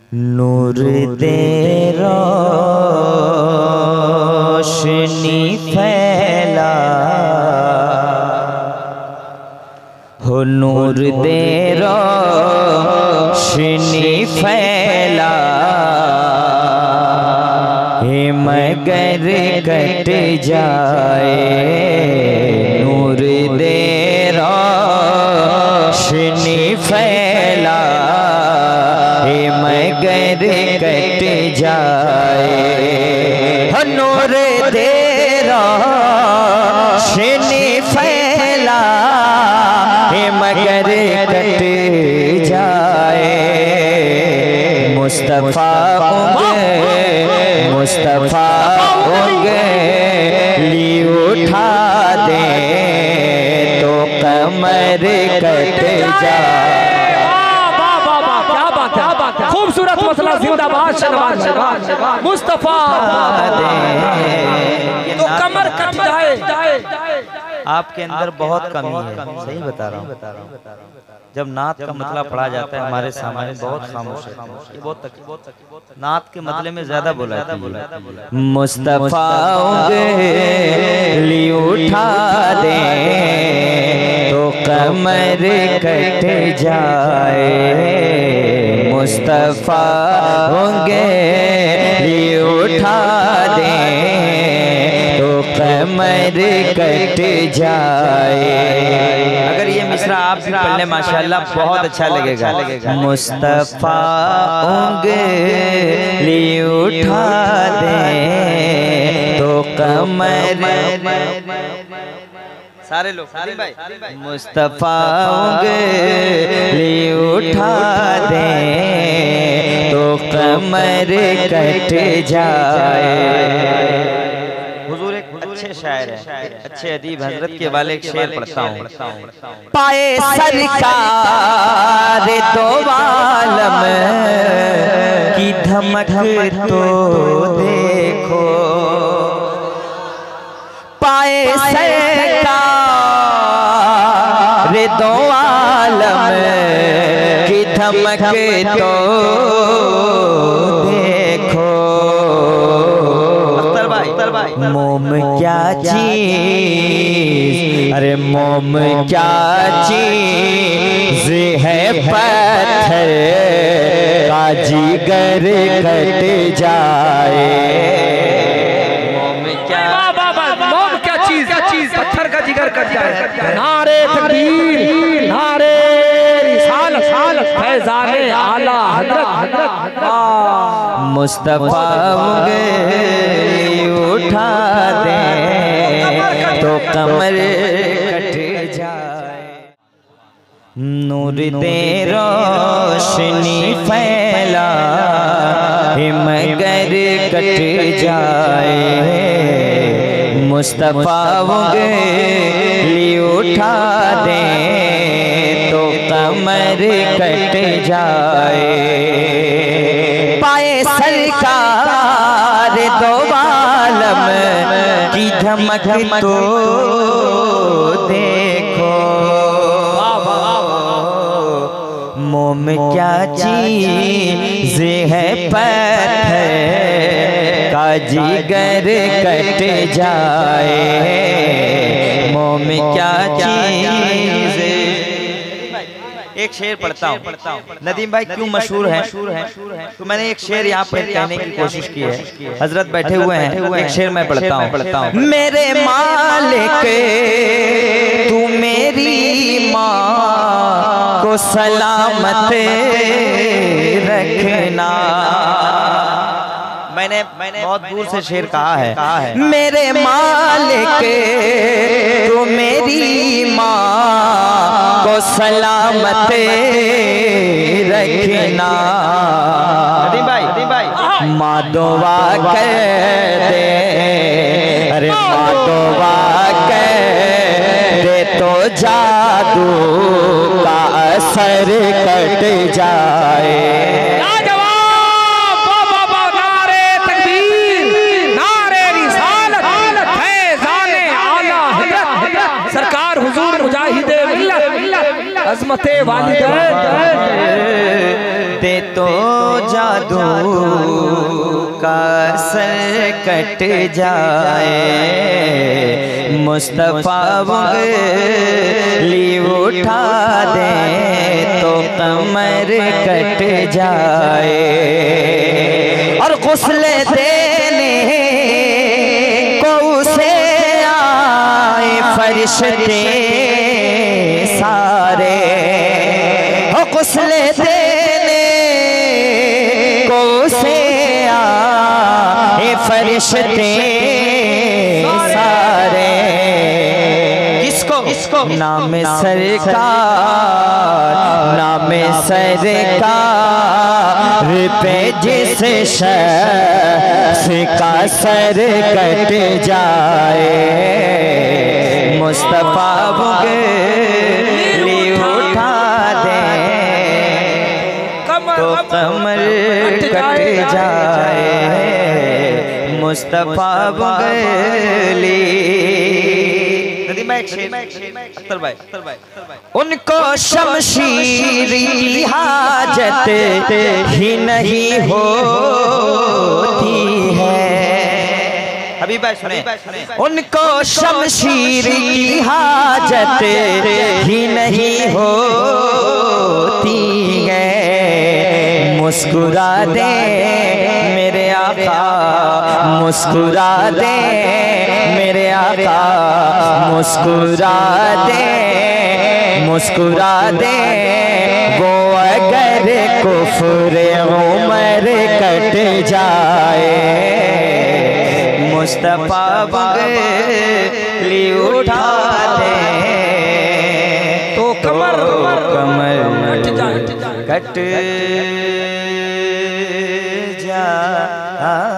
नूर दे रोशनी फैला हो, नूर दे रोशनी फैला हे मगर कट जाए। नूर दे रोशनी फैला हे मगर कट जाए। नूर दे रोशनी फैला हे मगर कट जाए। मुस्तफा मुस्तफा ली उठा दे तो कमर कट जाए। खूबसूरत मसला जिंदाबाद शहबाज मुस्तफा तो कमर कट जाए। आपके अंदर बहुत कमी है, सही बता रहा हूँ। जब नात का मतला पढ़ा जाता है हमारे सामने बहुत खामोश है, नात के मतले में ज्यादा बोला है। मुस्तफा ली उठा दे तो कमर कट जाए। मुस्तफा होंगे ली उठा दे तो कमर कट जाए। अगर ये मिसरा आप भी पढ़ लें माशाल्लाह बहुत अच्छा लगेगा। मुस्तफा उंगली उठा दे तो कमर, सारे लोग मुस्तफा उंगली उठा दे तो कमर कट जाए। हुजूर एक अच्छे शायर है, अच्छे अदीब हजरत के वाले एक शेर पढ़ता हूँ। पाए सरकार दो आलम की धमक तो देखो। पाए सरकार दो आलम की धमक तो देखो। मोम क्या चीज, अरे मोम क्या चीज है पत्थर का जिगर कट जाए। मोम क्या चीज पत्थर का जिगर कट जाए। नारे तकबीर, नारे रिसालत, फैज़ाने आला हज़रत। मुस्तफा उठा दे तो कमर कट जाए। नूर दे रोशनी फैला हे मगर कट जाए। मुस्तफा उंगली उठा दे तो कमर कट जाए। पाए सरकार दो आलम की धमक तो देखो। मोम क्या चीज है पत्थर का जिगर कट जाए। मोम क्या चीज। एक शेर पढ़ता हूँ। नदीम भाई क्यों मशहूर है तो मैंने एक शेर यहाँ पर कहने की कोशिश की है। हजरत बैठे हुए हैं, एक शेर मैं पढ़ता हूँ। मेरे मालिक तू मेरी माँ को सलामत रखना। मैंने बहुत दूर से शेर कहा है। मेरे मालिक तू मेरी माँ को सलामत रखना। माँ दुआ कर दे, अरे माँ दुआ कर दे तो जादू का असर कट जाए। अज़मते वालिदैन दे तो जादू का सर कट जाए, मुस्तफा उंगली उठा दे तो कमर कट जाए। और गुस्ल देने को उसे आए फरिश्ते सारे, हो गुस्ल देने को उसे आए फरिश्ते सारे। किसको? नाम सरकार, नाम सरकार पे जिस शख्स का सर कट जाए, मुस्तफा उंगली उठा दे तो कमर कट जाए, मुस्तफा उंगली। उनको शमशीर की हाजत ही नहीं होती है। अभी बात सुने, उनको शमशीर की हाजत ही नहीं होती है। मुस्कुरा दे मेरे आका, मुस्कुरा दे मेरे आका, मुस्कुरा दे, मुस्कुरा दे। वो अगर कुफ्र उमर कट जाए, मुस्तफा उंगली उठा दे तो कमर कट जाए।